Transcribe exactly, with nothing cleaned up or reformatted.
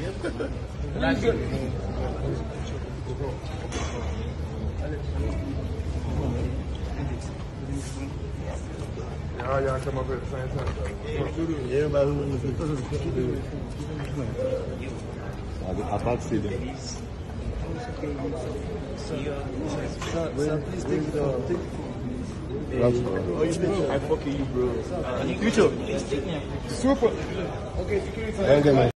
Y'all, y'all come up at the same time. Everybody who I thought you did. I fucking you, bro. Future. Super. Okay, security.